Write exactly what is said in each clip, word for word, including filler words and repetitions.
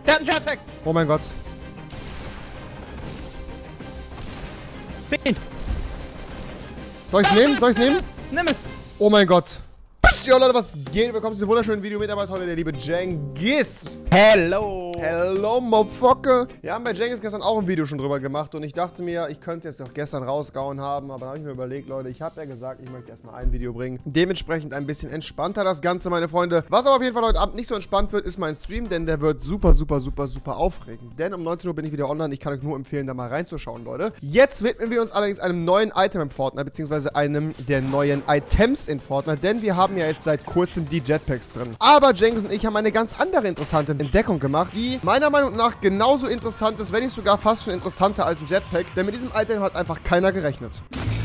Der hat einen Jetpack! Oh mein Gott. Bin. Soll ich's nehmen? Soll ich's nehmen? Nimm es! Oh mein Gott. Ja Leute, was geht? Willkommen zu diesem wunderschönen Video. Mit dabei ist heute der liebe Cengiz. Hello! Hello, Motherfucker. Wir haben bei Cengiz gestern auch ein Video schon drüber gemacht und ich dachte mir, ich könnte jetzt doch gestern rausgehauen haben, aber dann habe ich mir überlegt, Leute, ich habe ja gesagt, ich möchte erstmal ein Video bringen. Dementsprechend ein bisschen entspannter das Ganze, meine Freunde. Was aber auf jeden Fall heute Abend nicht so entspannt wird, ist mein Stream, denn der wird super, super, super, super aufregend. Denn um neunzehn Uhr bin ich wieder online. Ich kann euch nur empfehlen, da mal reinzuschauen, Leute. Jetzt widmen wir uns allerdings einem neuen Item im Fortnite, beziehungsweise einem der neuen Items in Fortnite, denn wir haben ja jetzt seit kurzem die Jetpacks drin. Aber Cengiz und ich haben eine ganz andere interessante Entdeckung gemacht, die meiner Meinung nach genauso interessant ist, wenn nicht sogar fast schon interessanter als ein Jetpack, denn mit diesem Item hat einfach keiner gerechnet.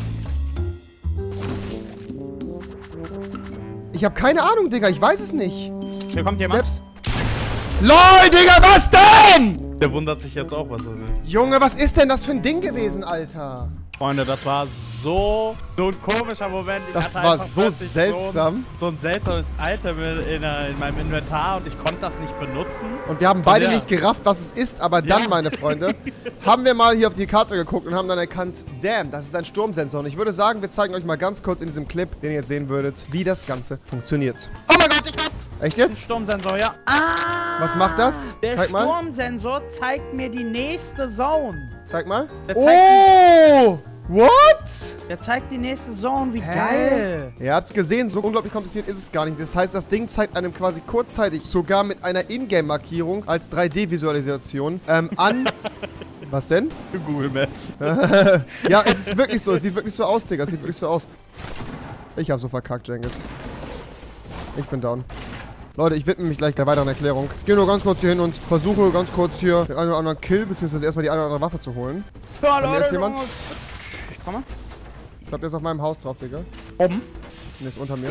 Ich habe keine Ahnung, Digga, ich weiß es nicht. Hier kommt jemand. Selbst LOL, Digga, was denn? Der wundert sich jetzt auch, was das ist. Junge, was ist denn das für ein Ding gewesen, Alter? Freunde, das war so, so ein komischer Moment. Ich das hatte war einfach so seltsam. So ein, so ein seltsames Item in, in meinem Inventar und ich konnte das nicht benutzen. Und wir haben beide ja. nicht gerafft, was es ist, aber dann, ja. meine Freunde, haben wir mal hier auf die Karte geguckt und haben dann erkannt, damn, das ist ein Sturmsensor. Und ich würde sagen, wir zeigen euch mal ganz kurz in diesem Clip, den ihr jetzt sehen würdet, wie das Ganze funktioniert. Oh mein Gott, ich hab's! Echt jetzt? Sturmsensor, ja. Ah! Was macht das? Der Zeig mal. Sturmsensor zeigt mir die nächste Zone. Zeig mal. Der zeigt oh! What? Der zeigt die nächste Zone, wie Hä? geil. Ihr habt gesehen, so unglaublich kompliziert ist es gar nicht. Das heißt, das Ding zeigt einem quasi kurzzeitig, sogar mit einer Ingame-Markierung als drei D-Visualisation, ähm, an... Was denn? Google Maps. Ja, es ist wirklich so. Es sieht wirklich so aus, Digga. Es sieht wirklich so aus. Ich hab so verkackt, Cengiz. Ich bin down. Leute, ich widme mich gleich der weiteren Erklärung. Ich gehe nur ganz kurz hier hin und versuche ganz kurz hier den einen oder anderen Kill, beziehungsweise erstmal die eine oder andere Waffe zu holen. Ja, Leute, Leute, ist jemand? Ich komme. Ich glaube, der ist auf meinem Haus drauf, Digga. Oben? Der ist unter mir.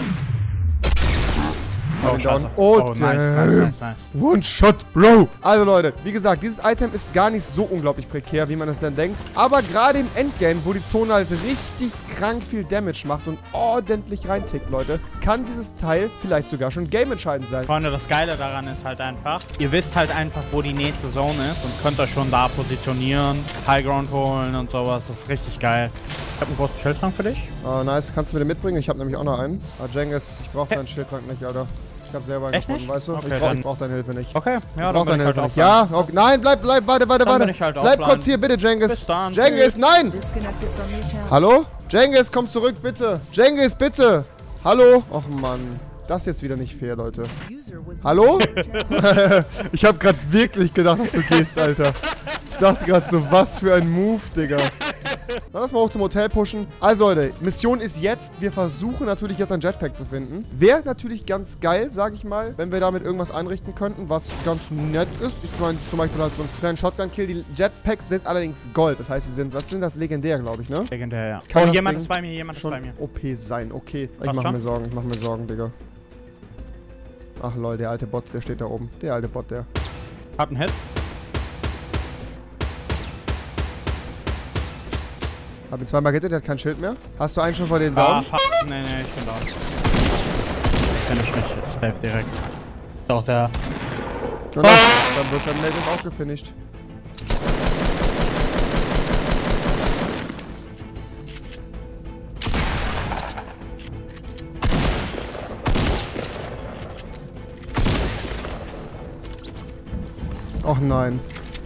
Oh, down. Oh, oh nice, nice, nice, nice. One shot, Bro. Also Leute, wie gesagt, dieses Item ist gar nicht so unglaublich prekär, wie man es denn denkt. Aber gerade im Endgame, wo die Zone halt richtig krank viel Damage macht und ordentlich reintickt, Leute, kann dieses Teil vielleicht sogar schon gameentscheidend sein. Freunde, das Geile daran ist halt einfach, ihr wisst halt einfach, wo die nächste Zone ist und könnt euch schon da positionieren, Highground holen und sowas. Das ist richtig geil. Ich habe einen großen Schildtrank für dich. Oh, nice. Kannst du mir den mitbringen? Ich habe nämlich auch noch einen. Ah, Cengiz, ich brauche deinen Schildtrank nicht, Alter. Ich hab selber Echt gefunden, nicht? weißt du? Okay, ich brauch, dann brauch deine Hilfe nicht. Okay, ja, ich dann bin deine ich halt Hilfe nicht. Ja, okay. Nein, bleib, bleib, warte, warte, dann warte. bin ich halt bleib offline. kurz hier, bitte, Cengiz. Bis dann. Cengiz, nein! Hallo? Cengiz, komm zurück, bitte. Cengiz, bitte. Hallo? Och, Mann. Das ist jetzt wieder nicht fair, Leute. Hallo? Ich hab grad wirklich gedacht, dass du gehst, Alter. Ich dachte grad so, was für ein Move, Digga. Dann lass mal hoch zum Hotel pushen. Also Leute, Mission ist jetzt, wir versuchen natürlich jetzt ein Jetpack zu finden. Wäre natürlich ganz geil, sag ich mal, wenn wir damit irgendwas einrichten könnten, was ganz nett ist. Ich meine zum Beispiel halt so einen kleinen Shotgun-Kill. Die Jetpacks sind allerdings Gold. Das heißt, sie sind, was sind das? Legendär, glaube ich, ne? Legendär, ja. Kann oh, jemand Ding ist bei mir, jemand ist schon bei mir. O P sein, okay. Ich Was mach schon? mir Sorgen, ich mach mir Sorgen, Digga. Ach lol, der alte Bot, der steht da oben. Der alte Bot, der. Hat einen Hit. Hab ihn zweimal gehittet, der hat kein Schild mehr. Hast du einen schon vor den Ah, Down? fuck. Nee, nee, ich bin down. Kenn ich nicht. Safe direkt. Doch, der. No, no. Dann wird der Native auch gefinisht. Och nein.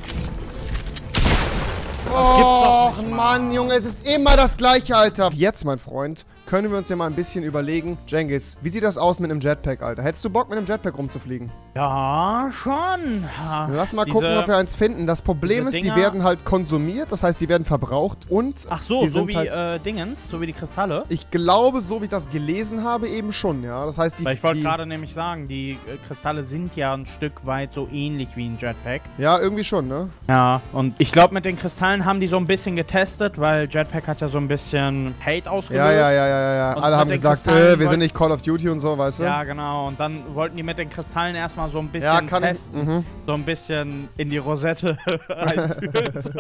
Och Mann, Junge, es ist immer das gleiche, Alter. Jetzt, mein Freund, können wir uns ja mal ein bisschen überlegen. Cengiz, wie sieht das aus mit einem Jetpack, Alter? Hättest du Bock, mit einem Jetpack rumzufliegen? Ja, schon. Lass mal Diese, gucken, ob wir eins finden. Das Problem ist, die Dinger- werden halt konsumiert, das heißt, die werden verbraucht und Ach so, die so sind wie halt, äh, Dingens, so wie die Kristalle. ich glaube, so wie ich das gelesen habe, eben schon, ja. Das heißt, die... Weil ich wollte die- gerade nämlich sagen, die äh, Kristalle sind ja ein Stück weit so ähnlich wie ein Jetpack. Ja, irgendwie schon, ne? Ja, und ich glaube, mit den Kristallen haben die so ein bisschen getestet, weil Jetpack hat ja so ein bisschen Hate ausgelöst. Ja, ja, ja, ja, ja, ja. Und Alle mit haben den gesagt, Kristallen äh, wir wollten- sind nicht Call of Duty und so, weißt du? Ja, genau. Und dann wollten die mit den Kristallen erstmal so ein bisschen Ja, kann ich. testen. Mhm. So ein bisschen in die Rosette einführen.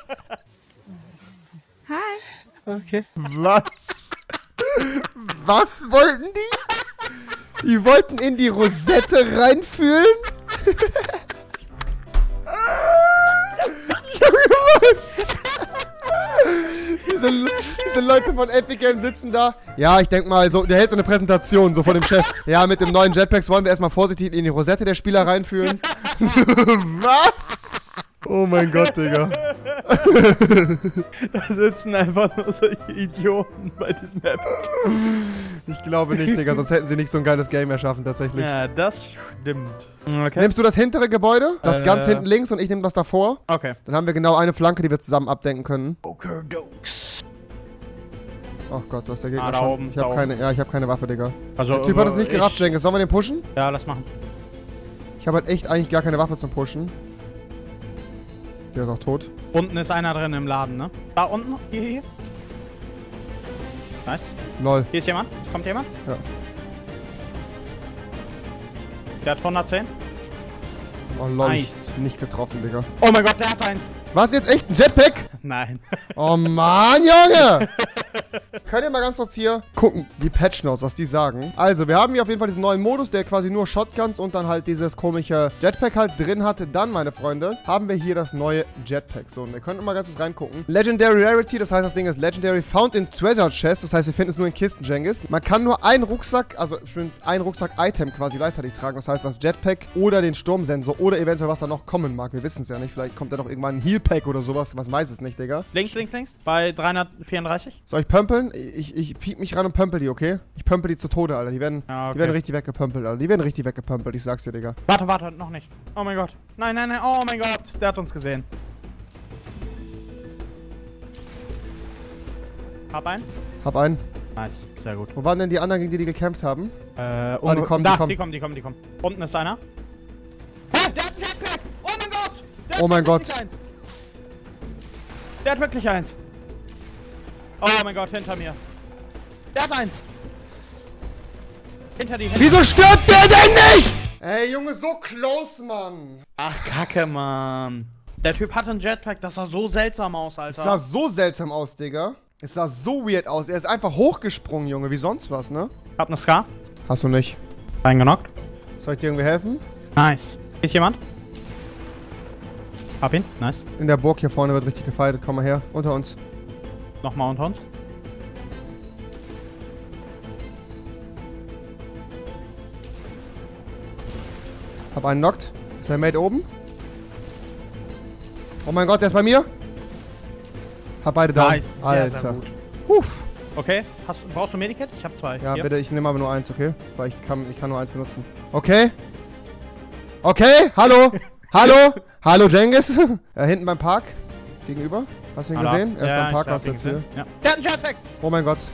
Hi. Okay. Was? Was wollten die? Die wollten in die Rosette reinfühlen? ganzen Leute von Epic Games sitzen da. Ja, ich denke mal, so, der hält so eine Präsentation, so vor dem Chef. Ja, mit dem neuen Jetpacks wollen wir erstmal vorsichtig in die Rosette der Spieler reinführen. Was? Oh mein Gott, Digga. Da sitzen einfach nur solche Idioten bei diesem Epic. Ich glaube nicht, Digga, sonst hätten sie nicht so ein geiles Game erschaffen, tatsächlich. Ja, das stimmt. Okay. Nimmst du das hintere Gebäude? Das Äh. ganz hinten links und ich nehme das davor? Okay. Dann haben wir genau eine Flanke, die wir zusammen abdenken können. Poker Dokes. Ach Gott, du hast der Gegner Ah, da schon. oben, ich da habe keine, ja, ich habe keine Waffe, Digga. Also, Der Typ hat es nicht ich- gerafft, Jenkins. Sollen wir den pushen? Ja, lass machen. Ich habe halt echt eigentlich gar keine Waffe zum Pushen. Der ist auch tot. Unten ist einer drin im Laden, ne? Da unten? Hier, hier, hier. Nice. Lol. Hier ist jemand. Es kommt jemand. Ja. Der hat hundertzehn. Oh lol. Nice. Nicht getroffen, Digga. Oh mein Gott, der hat eins. Was, jetzt echt ein Jetpack? Nein. Oh Mann, Junge! Könnt ihr mal ganz kurz hier gucken, die Patch Notes, was die sagen. Also, wir haben hier auf jeden Fall diesen neuen Modus, der quasi nur Shotguns und dann halt dieses komische Jetpack halt drin hatte. Dann, meine Freunde, haben wir hier das neue Jetpack. So, und ihr könnt mal ganz kurz reingucken. Legendary Rarity, das heißt, das Ding ist Legendary Found in Treasure Chest. Das heißt, wir finden es nur in Kisten, Jenkins. Man kann nur einen Rucksack, also schön ein Rucksack-Item quasi gleichzeitig tragen. Das heißt, das Jetpack oder den Sturmsensor oder eventuell was da noch kommen mag. Wir wissen es ja nicht. Vielleicht kommt da noch irgendwann ein Healpack oder sowas. Was weiß es nicht, Digga. Links, links, links. Bei dreihundertvierunddreißig. Soll ich pömpeln? Ich, ich piep mich ran und pömpel die, okay? Ich pömpel die zu Tode, Alter. Die werden, Ja, okay. die werden richtig weggepömpelt, Alter. Die werden richtig weggepömpelt, ich sag's dir, Digga. Warte, warte, noch nicht. Oh mein Gott. Nein, nein, nein. Oh mein Gott. Der hat uns gesehen. Hab einen. Hab einen. Nice. Sehr gut. Wo waren denn die anderen, gegen die die gekämpft haben? Äh, Ah, die unge- kommen, da, die kommen. die kommen, die kommen, die kommen. Unten ist einer. Ah, der hat einen Jetpack! Oh mein Gott! Der Oh hat mein Gott. wirklich eins. Der hat wirklich eins. Oh mein Gott, hinter mir. Der hat eins. Hinter die, hinter Wieso stirbt der denn nicht? Ey, Junge, so close, Mann. Ach, Kacke, Mann. Der Typ hatte einen Jetpack, das sah so seltsam aus, Alter. Es sah so seltsam aus, Digga. Es sah so weird aus. Er ist einfach hochgesprungen, Junge, wie sonst was, ne? Hab ne Scar. Hast du nicht. Reingenockt. Soll ich dir irgendwie helfen? Nice. Ist jemand? Hab ihn. Nice. In der Burg hier vorne wird richtig gefightet. Komm mal her, unter uns. Nochmal unter uns. Hab einen knockt. Ist der Mate oben? Oh mein Gott, der ist bei mir. Hab beide da. Nice. Sehr, Alter. sehr gut. Uff. Okay. Hast, brauchst du Medikit? Ich hab zwei. Ja, Hier. bitte, ich nehme aber nur eins, okay? Weil ich kann, ich kann nur eins benutzen. Okay. Okay, hallo. Hallo. Hallo, Jenkins. Ja, hinten beim Park. Gegenüber. Hast du ihn Hallo. gesehen? Er ist Ja, beim ich Park, hab hast du ihn jetzt hier. gesehen. Ja. Der hat einen Jetpack! Oh mein Gott.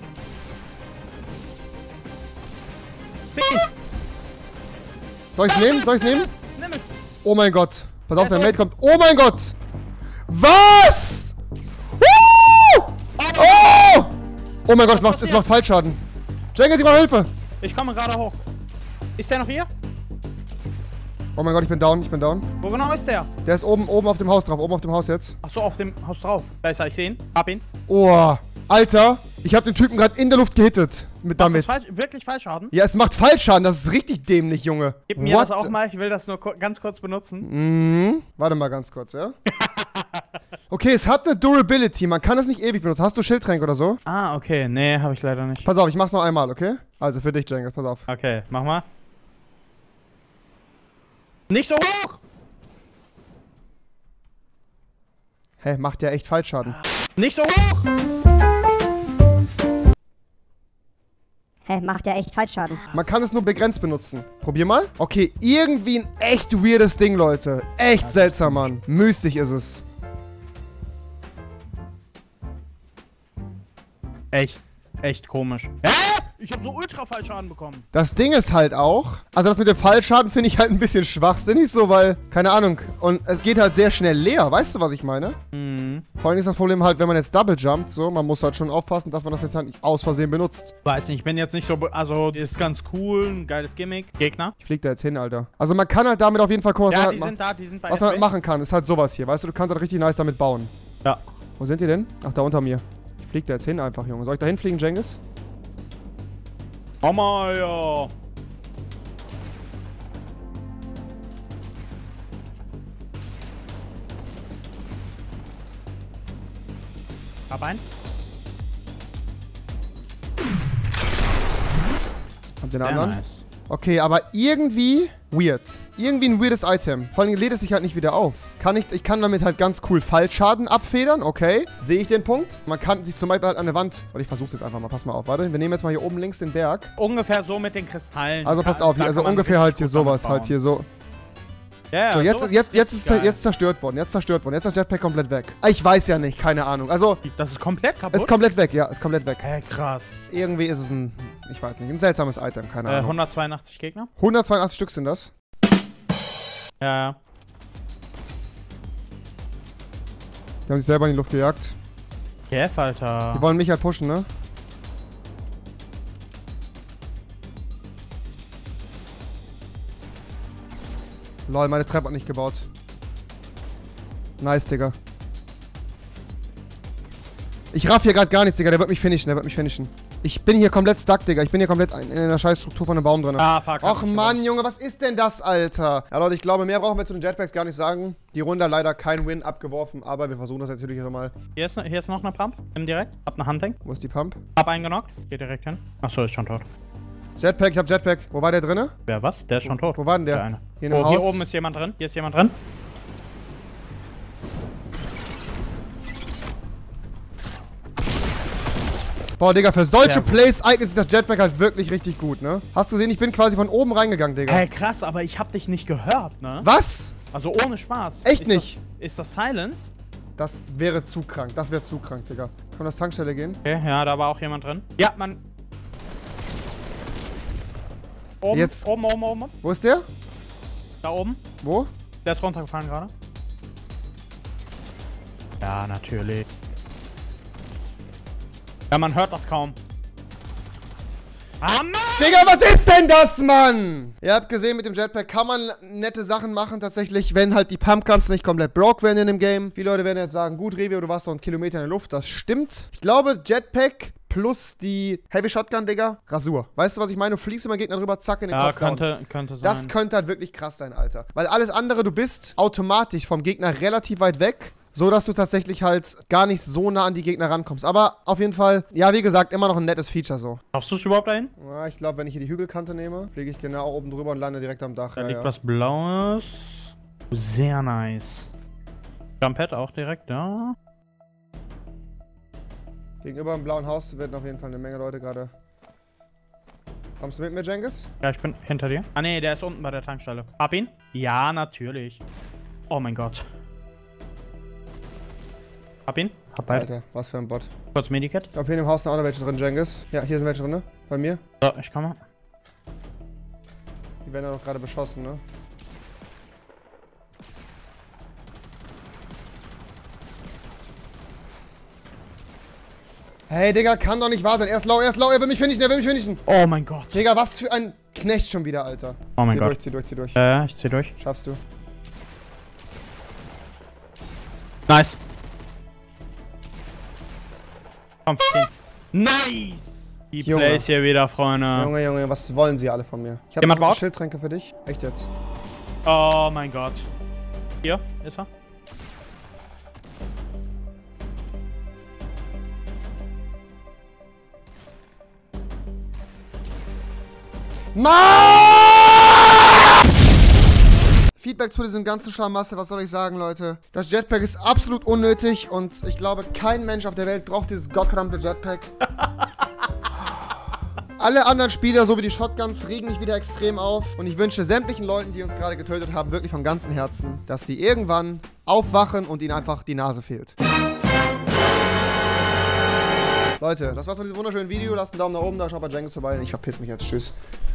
Fick ihn! Soll ich's nehmen? Soll ich's nehmen? Nimm es! Oh mein Gott. Pass auf, Der der ist Mate kommt. Oh mein Gott. Was? Uh! Oh! Oh mein Gott, es macht, es macht Fallschaden. Jenkins, ich brauche Hilfe. Ich komme gerade hoch. Ist der noch hier? Oh mein Gott, ich bin down, ich bin down. Wo genau ist der? Der ist oben, oben auf dem Haus drauf, oben auf dem Haus jetzt. Achso, auf dem Haus drauf. Da ist er, ich sehe ihn. Hab ihn. Oh, Alter, ich habe den Typen gerade in der Luft gehittet. Mit Macht das damit. falsch, wirklich Fallschaden? Ja, es macht Fallschaden, das ist richtig dämlich, Junge. Gib mir What? das auch mal, ich will das nur ku- ganz kurz benutzen. Mhm. Warte mal ganz kurz, ja? Okay, es hat eine Durability, man kann es nicht ewig benutzen. Hast du Schildtränke oder so? Ah, okay. Nee, habe ich leider nicht. Pass auf, ich mach's noch einmal, okay? Also für dich, Jenkins, pass auf. Okay, mach mal. Nicht so hoch! Hä, macht ja echt Fallschaden. Nicht so hoch! Hä, macht ja echt Fallschaden. Man kann es nur begrenzt benutzen. Probier mal. Okay, irgendwie ein echt weirdes Ding, Leute. Echt seltsam, Mann. Mystisch ist es. Echt, echt komisch. Hä? Ich habe so ultra Fallschaden bekommen. Das Ding ist halt auch, also das mit dem Fallschaden finde ich halt ein bisschen schwachsinnig so, weil, keine Ahnung, und es geht halt sehr schnell leer, weißt du, was ich meine? Mhm. Vor allem ist das Problem halt, wenn man jetzt double jumpt, so, man muss halt schon aufpassen, dass man das jetzt halt nicht aus Versehen benutzt. Weiß nicht, ich bin jetzt nicht so, be- also ist ganz cool, ein geiles Gimmick. Gegner? Ich flieg da jetzt hin, Alter. Also man kann halt damit auf jeden Fall gucken, was, Ja, man, die halt sind ma da, die sind bei was man halt F B. machen kann. Ist halt sowas hier, weißt du, du kannst halt richtig nice damit bauen. Ja. Wo sind die denn? Ach, da unter mir. Ich flieg da jetzt hin einfach, Junge. Soll ich da hinfliegen, Jenkins? Mama, ja. Hab einen. Habt ihr einen Sehr anderen? nice. Okay, aber irgendwie weird. Irgendwie ein weirdes Item. Vor allem lädt es sich halt nicht wieder auf. Kann ich, ich kann damit halt ganz cool Fallschaden abfedern, okay. Sehe ich den Punkt. Man kann sich zum Beispiel halt an der Wand... Warte, ich versuch's jetzt einfach mal. Pass mal auf, warte. Wir nehmen jetzt mal hier oben links den Berg. Ungefähr so mit den Kristallen. Also passt auf, hier, also ungefähr halt hier sowas. Halt hier so. Ja, ja, so, jetzt, sowas jetzt, ist jetzt, ist, geil. jetzt zerstört worden. Jetzt zerstört worden. Jetzt ist das Jetpack komplett weg. Ich weiß ja nicht, keine Ahnung. Also, Das ist komplett kaputt? es ist komplett weg, ja. Ist komplett weg. Hä, krass. Irgendwie ist es ein... Ich weiß nicht. Ein seltsames Item, keine Äh, Ahnung. hundertzweiundachtzig Gegner? hundertzweiundachtzig Stück sind das. Ja, ja. Die haben sich selber in die Luft gejagt. Jeff, Alter. Die wollen mich halt pushen, ne? Lol, meine Treppe hat nicht gebaut. Nice, Digga. Ich raff hier gerade gar nichts, Digga. Der wird mich finishen, der wird mich finishen. Ich bin hier komplett stuck, Digga. Ich bin hier komplett in einer scheiß Struktur von einem Baum drin. Ah, fuck. Och Mann, Junge, was ist denn das, Alter? Ja, Leute, ich glaube, mehr brauchen wir zu den Jetpacks gar nicht sagen. Die Runde leider kein Win abgeworfen, aber wir versuchen das natürlich jetzt mal. Hier ist, hier ist noch eine Pump. Nimm direkt. Hab eine Hunting. Wo ist die Pump? Hab einen genockt. Geh direkt hin. Achso, ist schon tot. Jetpack, ich hab Jetpack. Wo war der drinne? Wer was? Der ist schon tot. Wo war denn der? Der eine. Hier in dem Oh, hier Haus? oben ist jemand drin. Hier ist jemand drin. Boah, Digga, für solche Sehr gut. Plays eignet sich das Jetpack halt wirklich richtig gut, ne? Hast du gesehen, ich bin quasi von oben reingegangen, Digga. Hey, krass, aber ich hab dich nicht gehört, ne? Was? Also ohne Spaß. Echt ist nicht? Das, ist das Silence? Das wäre zu krank. Das wäre zu krank, Digga. Kann das Tankstelle gehen? Okay, ja, da war auch jemand drin. Ja, man. Oben, Jetzt- oben, oben, oben, oben. Wo ist der? Da oben. Wo? Der ist runtergefallen gerade. Ja, natürlich. Ja, man hört das kaum. Ah, Mann! Digga, was ist denn das, Mann? Ihr habt gesehen, mit dem Jetpack kann man nette Sachen machen, tatsächlich, wenn halt die Pumpguns nicht komplett broke werden in dem Game. Viele Leute werden jetzt sagen, gut, Revio, du warst doch einen Kilometer in der Luft. Das stimmt. Ich glaube, Jetpack plus die Heavy Shotgun, Digga, Rasur. Weißt du, was ich meine? Du fliegst über den Gegner drüber, zack, in den Ja, Kopf down. könnte, könnte sein. Das könnte halt wirklich krass sein, Alter. Weil alles andere, du bist automatisch vom Gegner relativ weit weg, so dass du tatsächlich halt gar nicht so nah an die Gegner rankommst. Aber auf jeden Fall, ja, wie gesagt, immer noch ein nettes Feature so. Schaffst du es überhaupt dahin? Ja, ich glaube, wenn ich hier die Hügelkante nehme, fliege ich genau oben drüber und lande direkt am Dach. Da Ja, liegt ja. was Blaues. Sehr nice. Jumppad auch direkt da. Gegenüber dem blauen Haus werden auf jeden Fall eine Menge Leute gerade. Kommst du mit mir, Jengis? Ja, ich bin hinter dir. Ah, nee, der ist unten bei der Tankstelle. Hab ihn? Ja, natürlich. Oh mein Gott. Hab ihn? Hab beide. Alter, was für ein Bot. Kurz Medikit. Ich glaube, hier in dem Haus sind auch noch welche drin, Jengis. Ja, hier sind welche drin, ne? Bei mir. So, ich komme. Die werden ja doch gerade beschossen, ne? Hey, Digga, kann doch nicht wahr sein. Er ist low, er ist low, er will mich finishen, er will mich finishen. Oh mein Gott. Digga, was für ein Knecht schon wieder, Alter. Oh mein zieh Gott. durch, zieh durch, zieh durch. Ja, äh, ich zieh durch. Schaffst du. Nice. Komm, King. Nice! Die Junge. Plays hier wieder, Freunde. Junge, Junge, was wollen sie alle von mir? Ich habe Jemand noch baut? Schildtränke für dich. Echt jetzt? Oh mein Gott. Hier ist er. Mann! Feedback zu diesem ganzen Schlamassel, was soll ich sagen, Leute? Das Jetpack ist absolut unnötig und ich glaube, kein Mensch auf der Welt braucht dieses gottverdammte Jetpack. Alle anderen Spieler, so wie die Shotguns, regen mich wieder extrem auf. Und ich wünsche sämtlichen Leuten, die uns gerade getötet haben, wirklich von ganzem Herzen, dass sie irgendwann aufwachen und ihnen einfach die Nase fehlt. Leute, das war's von diesem wunderschönen Video. Lasst einen Daumen nach oben da, schaut bei Jengis vorbei und ich verpiss mich jetzt. Tschüss.